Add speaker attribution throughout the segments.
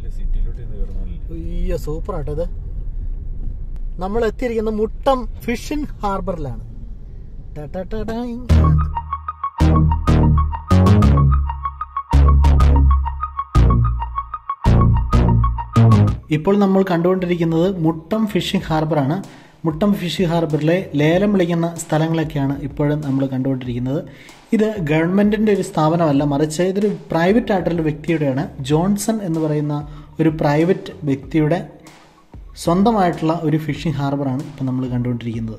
Speaker 1: അയ്യോ സൂപ്പർ ആട്ടോ ഇത്. നമ്മൾ എത്തിയിരിക്കുന്നത് മുട്ടം ഫിഷിംഗ് ഹാർബറിലാണ്. ഇപ്പോൾ നമ്മൾ കണ്ടുകൊണ്ടിരിക്കുന്നത് മുട്ടം ഫിഷിംഗ് ഹാർബറാണ്. മുട്ടം ഫിഷിംഗ് ഹാർബറിലെ ലേലം വിളിക്കുന്ന സ്ഥലങ്ങളൊക്കെയാണ് ഇപ്പോഴും നമ്മൾ കണ്ടുകൊണ്ടിരിക്കുന്നത്. ഇത് ഗവൺമെന്റിന്റെ ഒരു സ്ഥാപനമല്ല, മറിച്ച് ഇതൊരു പ്രൈവറ്റ് ആയിട്ടുള്ള വ്യക്തിയുടെയാണ്. ജോൺസൺ എന്ന് പറയുന്ന ഒരു പ്രൈവറ്റ് വ്യക്തിയുടെ സ്വന്തമായിട്ടുള്ള ഒരു ഫിഷിംഗ് ഹാർബറാണ് ഇപ്പം നമ്മൾ കണ്ടുകൊണ്ടിരിക്കുന്നത്.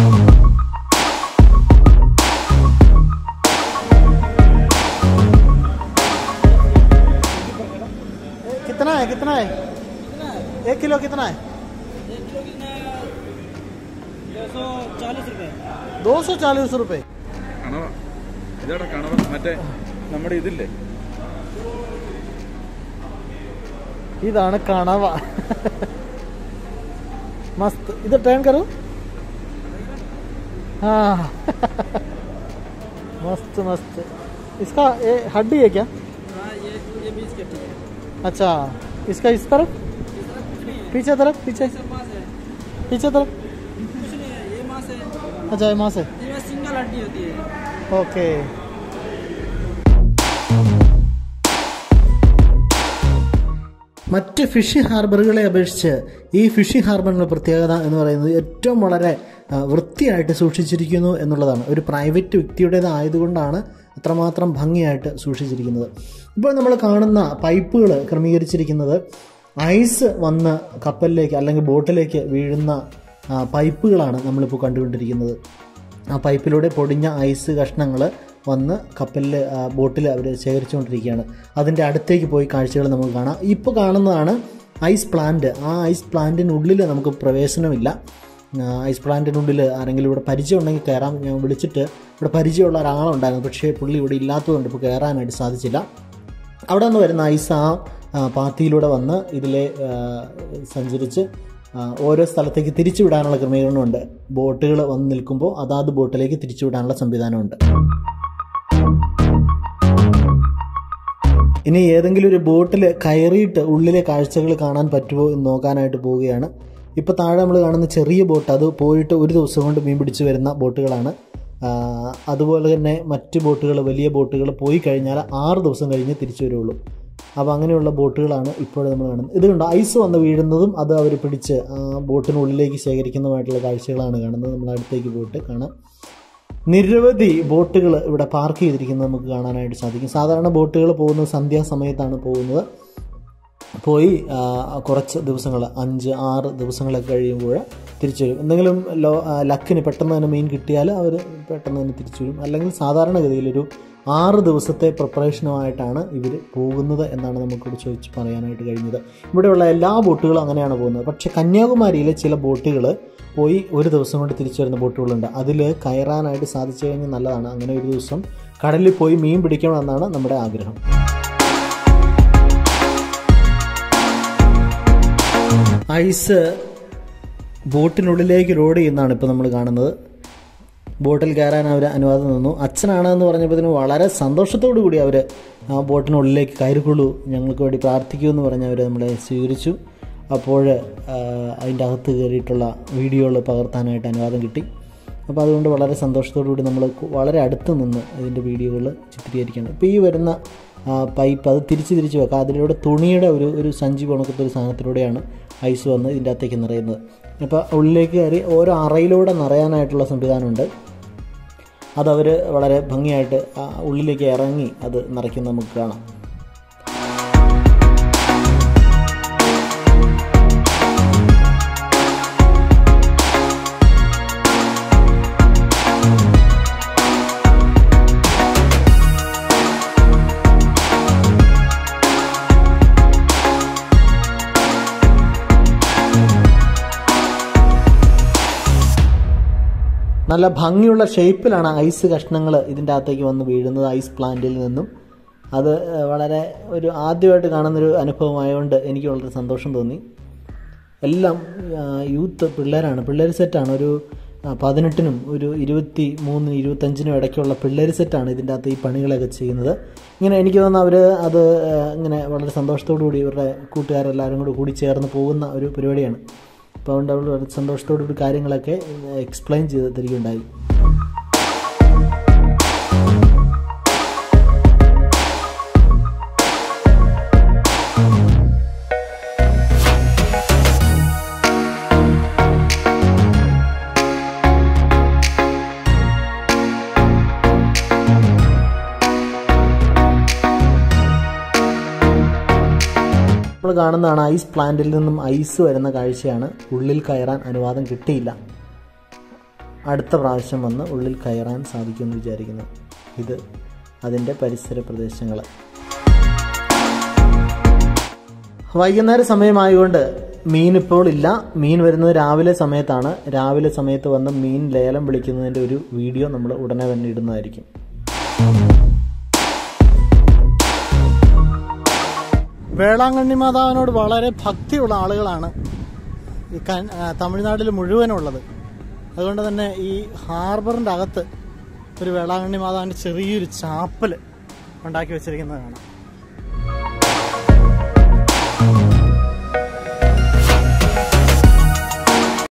Speaker 1: कितना है 1 किलो कितना है? 240 रुपए.
Speaker 2: നമ്മുടെ ഇതില്ലേ,
Speaker 1: ഇതാണ് കണവ. മസ്ത്. ഇത് ടേൺ കറോ. हाँ मस्त मस्त. इसका ये हड्डी है क्या?
Speaker 3: ये बीच के ठीक है.
Speaker 1: अच्छा, इसका इस तरफ पीछे तरफ पीछे तरफ
Speaker 3: कुछ नहीं है, ये मांस है.
Speaker 1: अच्छा ये मांस है.
Speaker 3: ये सिंगल हड्डी होती है.
Speaker 1: ओके. മറ്റ് ഫിഷിംഗ് ഹാർബറുകളെ അപേക്ഷിച്ച് ഈ ഫിഷിംഗ് ഹാർബറിൻ്റെ പ്രത്യേകത എന്ന് പറയുന്നത് ഏറ്റവും വളരെ വൃത്തിയായിട്ട് സൂക്ഷിച്ചിരിക്കുന്നു എന്നുള്ളതാണ്. ഒരു പ്രൈവറ്റ് വ്യക്തിയുടേതായതുകൊണ്ടാണ് അത്രമാത്രം ഭംഗിയായിട്ട് സൂക്ഷിച്ചിരിക്കുന്നത്. ഇപ്പോൾ നമ്മൾ കാണുന്ന പൈപ്പുകൾ ക്രമീകരിച്ചിരിക്കുന്നത് ഐസ് വന്ന് കപ്പലിലേക്ക് അല്ലെങ്കിൽ ബോട്ടിലേക്ക് വീഴുന്ന പൈപ്പുകളാണ് നമ്മളിപ്പോൾ കണ്ടുകൊണ്ടിരിക്കുന്നത്. ആ പൈപ്പിലൂടെ പൊടിഞ്ഞ ഐസ് കഷ്ണങ്ങൾ വന്ന് കപ്പലിൽ ബോട്ടിൽ അവർ ശേഖരിച്ചുകൊണ്ടിരിക്കുകയാണ്. അതിൻ്റെ അടുത്തേക്ക് പോയി കാഴ്ചകൾ നമുക്ക് കാണാം. ഇപ്പോൾ കാണുന്നതാണ് ഐസ് പ്ലാന്റ്. ആ ഐസ് പ്ലാന്റിനുള്ളിൽ നമുക്ക് പ്രവേശനമില്ല. ഐസ് പ്ലാന്റിനുള്ളിൽ ആരെങ്കിലും ഇവിടെ പരിചയം ഉണ്ടെങ്കിൽ കയറാം. ഞാൻ വിളിച്ചിട്ട് ഇവിടെ പരിചയമുള്ള ഒരാളുണ്ടായിരുന്നു, പക്ഷേ പുള്ളി ഇവിടെ ഇല്ലാത്തതുകൊണ്ട് ഇപ്പോൾ കയറാനായിട്ട് സാധിച്ചില്ല. അവിടെ നിന്ന് വരുന്ന ഐസ് ആ പാത്തിയിലൂടെ വന്ന് ഇതിലെ സഞ്ചരിച്ച് ഓരോ സ്ഥലത്തേക്ക് തിരിച്ചു വിടാനുള്ള ക്രമീകരണമുണ്ട്. ബോട്ടുകൾ വന്ന് നിൽക്കുമ്പോൾ അതാത് ബോട്ടിലേക്ക് തിരിച്ചു വിടാനുള്ള സംവിധാനമുണ്ട്. ഇനി ഏതെങ്കിലും ഒരു ബോട്ടിൽ കയറിയിട്ട് ഉള്ളിലെ കാഴ്ചകൾ കാണാൻ പറ്റുമോ എന്ന് നോക്കാനായിട്ട് പോവുകയാണ്. ഇപ്പോൾ താഴെ നമ്മൾ കാണുന്ന ചെറിയ ബോട്ട്, അത് പോയിട്ട് ഒരു ദിവസം കൊണ്ട് മീൻ പിടിച്ച് വരുന്ന ബോട്ടുകളാണ്. അതുപോലെ തന്നെ മറ്റ് ബോട്ടുകൾ, വലിയ ബോട്ടുകൾ പോയി കഴിഞ്ഞാൽ 6 ദിവസം കഴിഞ്ഞ് തിരിച്ചു വരുള്ളൂ. അപ്പോൾ അങ്ങനെയുള്ള ബോട്ടുകളാണ് ഇപ്പോൾ നമ്മൾ കാണുന്നത്. ഇതുകൊണ്ട് ഐസ് വന്ന് വീഴുന്നതും അത് അവർ പിടിച്ച് ബോട്ടിനുള്ളിലേക്ക് ശേഖരിക്കുന്നതുമായിട്ടുള്ള കാഴ്ചകളാണ് കാണുന്നത്. നമ്മൾ അടുത്തേക്ക് പോയിട്ട് കാണാം. നിരവധി ബോട്ടുകൾ ഇവിടെ പാർക്ക് ചെയ്തിരിക്കുന്നത് നമുക്ക് കാണാനായിട്ട് സാധിക്കും. സാധാരണ ബോട്ടുകൾ പോകുന്നത് സന്ധ്യാസമയത്താണ് പോകുന്നത്. പോയി കുറച്ച് ദിവസങ്ങൾ 5-6 ദിവസങ്ങളൊക്കെ കഴിയുമ്പോൾ തിരിച്ചു വരും. എന്തെങ്കിലും ലക്കിന് പെട്ടെന്ന് തന്നെ മീൻ കിട്ടിയാൽ അവർ പെട്ടെന്ന് തന്നെ തിരിച്ചു വരും. അല്ലെങ്കിൽ സാധാരണഗതിയിലൊരു 6 ദിവസത്തെ പ്രിപ്പറേഷനുമായിട്ടാണ് ഇവർ പോകുന്നത് എന്നാണ് നമുക്കിവിടെ ചോദിച്ച് പറയാനായിട്ട് കഴിഞ്ഞത്. ഇവിടെയുള്ള എല്ലാ ബോട്ടുകളും അങ്ങനെയാണ് പോകുന്നത്. പക്ഷേ കന്യാകുമാരിയിലെ ചില ബോട്ടുകൾ പോയി ഒരു ദിവസം കൊണ്ട് തിരിച്ചു വരുന്ന ബോട്ടുകളുണ്ട്. അതിൽ കയറാനായിട്ട് സാധിച്ചു കഴിഞ്ഞാൽ നല്ലതാണ്. അങ്ങനെ ഒരു ദിവസം കടലിൽ പോയി മീൻ പിടിക്കണമെന്നാണ് നമ്മുടെ ആഗ്രഹം. ഐസ് ബോട്ടിനുള്ളിലേക്ക് ലോഡ് ചെയ്യുന്നതാണ് ഇപ്പോൾ നമ്മൾ കാണുന്നത്. ബോട്ടിൽ കയറാൻ അവർ അനുവാദം തന്നു. അച്ഛനാണെന്ന് പറഞ്ഞപ്പോഴത്തേനും വളരെ സന്തോഷത്തോടു കൂടി അവർ ആ ബോട്ടിനുള്ളിലേക്ക് കയറിക്കൊള്ളൂ, ഞങ്ങൾക്ക് വേണ്ടി പ്രാർത്ഥിക്കൂ എന്ന് പറഞ്ഞ് അവർ നമ്മളെ സ്വീകരിച്ചു. അപ്പോൾ അതിൻ്റെ അകത്ത് കയറിയിട്ടുള്ള വീഡിയോകൾ പകർത്താനായിട്ട് അനുവാദം കിട്ടി. അപ്പോൾ അതുകൊണ്ട് വളരെ സന്തോഷത്തോടു കൂടി നമ്മൾ വളരെ അടുത്ത് നിന്ന് ഇതിൻ്റെ വീഡിയോകൾ ചിത്രീകരിക്കുകയാണ്. ഇപ്പോൾ ഈ വരുന്ന പൈപ്പ് അത് തിരിച്ച് വെക്കാം. അതിലൂടെ തുണിയുടെ ഒരു സഞ്ചി കണക്കത്തെ ഒരു സാധനത്തിലൂടെയാണ് ഐസ് വന്ന് ഇതിൻ്റെ അകത്തേക്ക് നിറയുന്നത്. അപ്പോൾ ഉള്ളിലേക്ക് കയറി ഓരോ അറയിലൂടെ നിറയാനായിട്ടുള്ള സംവിധാനമുണ്ട്. അതവർ വളരെ ഭംഗിയായിട്ട് ഉള്ളിലേക്ക് ഇറങ്ങി അത് നിറയ്ക്കുന്നത് നമുക്ക് കാണാം. നല്ല ഭംഗിയുള്ള ഷേപ്പിലാണ് ഐസ് കഷ്ണങ്ങൾ ഇതിൻ്റെ അകത്തേക്ക് വന്ന് വീഴുന്നത് ഐസ് പ്ലാന്റിൽ നിന്നും. അത് വളരെ ഒരു ആദ്യമായിട്ട് കാണുന്നൊരു അനുഭവമായതുകൊണ്ട് എനിക്ക് വളരെ സന്തോഷം തോന്നി. എല്ലാം യൂത്ത് പിള്ളേരാണ്, പിള്ളേർ സെറ്റാണ്. ഒരു 18-നും ഒരു 23-നും 25-നും ഇടയ്ക്കുള്ള പിള്ളേർ സെറ്റാണ് ഇതിൻ്റെ അകത്ത് ഈ പണികളൊക്കെ ചെയ്യുന്നത്. ഇങ്ങനെ എനിക്ക് തോന്നുന്നു അവർ അത് ഇങ്ങനെ വളരെ സന്തോഷത്തോടു കൂടി ഇവരുടെ കൂട്ടുകാരെല്ലാവരും കൂടി ചേർന്ന് പോകുന്ന ഒരു പരിപാടിയാണ്. അപ്പോൾ അതുകൊണ്ട് അവർ വളരെ സന്തോഷത്തോടു കൂടി കാര്യങ്ങളൊക്കെ എക്സ്പ്ലെയിൻ ചെയ്ത് തരികയുണ്ടായി. നമ്മൾ കാണുന്നതാണ് ഐസ് പ്ലാന്റിൽ നിന്നും ഐസ് വരുന്ന കാഴ്ചയാണ്. ഉള്ളിൽ കയറാൻ അനുവാദം കിട്ടിയില്ല. അടുത്ത പ്രാവശ്യം വന്ന് ഉള്ളിൽ കയറാൻ സാധിക്കുമെന്ന് വിചാരിക്കുന്നു. ഇത് അതിൻ്റെ പരിസര പ്രദേശങ്ങൾ. വൈകുന്നേര സമയമായതുകൊണ്ട് മീൻ ഇപ്പോൾ ഇല്ല. മീൻ വരുന്നത് രാവിലെ സമയത്താണ്. രാവിലെ സമയത്ത് വന്ന് മീൻ ലേലം വിളിക്കുന്നതിൻ്റെ ഒരു വീഡിയോ നമ്മൾ ഉടനെ തന്നെ ഇടുന്നതായിരിക്കും. വേളാങ്കണ്ണി മാതാവിനോട് വളരെ ഭക്തിയുള്ള ആളുകളാണ് ഈ തമിഴ്നാട്ടിൽ മുഴുവനുള്ളത്. അതുകൊണ്ട് തന്നെ ഈ ഹാർബറിൻ്റെ അകത്ത് ഒരു വേളാങ്കണ്ണി മാതാവിൻ്റെ ചെറിയൊരു ചാപ്പൽ ഉണ്ടാക്കി വെച്ചിരിക്കുന്നത് കാണാം.